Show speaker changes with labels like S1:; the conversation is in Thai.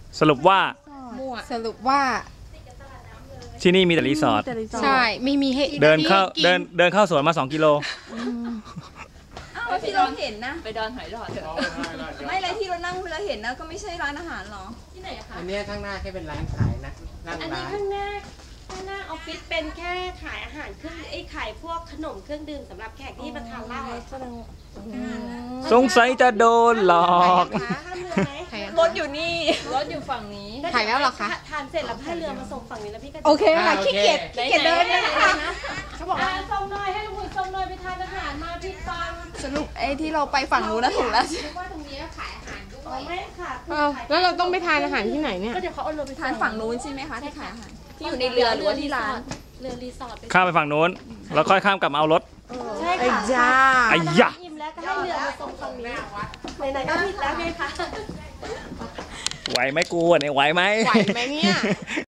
S1: สรุปว่า
S2: สรุปว่า
S1: ที่นี่มีแต่รีสอร์ท
S2: ใช่ไม่มีให้
S1: เดินเข้าสวนมา2 กิโล
S3: อ้าวที่เราเห็นนะ
S4: ไปดอนหอยหลอดเถอะ
S3: ไม่อะไรที่เรานั่งเวลาเห็นนะก็ไม่ใช่ร้านอาหารหรอ
S4: ที่ไหนอะคะ
S5: อันนี้ข้างหน้าแค่เป็นร้านขายนะนั่ง
S6: อันนี้
S5: ร้าน
S6: ข้างหน้าออฟฟิศเป็นแค่ขายอาหารเครื่องขายพวกขนมเครื่องดื่มสำหรับแขกที่มาทานเหล้า
S1: สงสัยจะโดนหลอก
S6: ข้ามเรือไหม
S3: รถอยู่นี่รถอยู่ฝั่งนี้
S2: ถ่ายแล้วเหรอคะ
S6: ทานเสร็จแล้วให้เรือมาส่งฝั่งนี้แล้วพี่ก็
S2: โอเคค่ะขี้เกียจเดินนะคะ
S6: เขาบอกว่าส่งหน่อยให้ลุงหุ่นส่งหน่อยไปทานอาหารมาพี่ฟัง
S3: สรุปไอ้ที่เราไปฝั่งนู้นนะถูกแล้ว
S6: ว่าตรงนี้ขายอาหารด้วยไม่ค่ะ
S2: แล้วเราต้องไปทานอาหารที่ไหนเนี่ย
S6: ก็เดี๋ยวเขาเอาเรือไป
S3: ทานฝั่งนู้นใช่ไหมคะที่ขายอาหารที่อยู่ในเรือหรือว่าที่ร้าน
S6: เรือรีสอร์ท
S1: ข้ามไปฝั่งนู้น แล้วค่อยข้ามกลับมาเอารถ
S6: ใช่
S2: ไอ้
S6: ค่ะ
S2: จ้า
S1: ไอ้ยะ
S6: อิ่มแล้วก็ให้เรือมาส่งฝั่งนี้ไหนๆก็ผิดแล้วไงคะ
S1: ไหวไหมกูเนี่ยไหวไหม
S2: ไหวไหมเนี่ย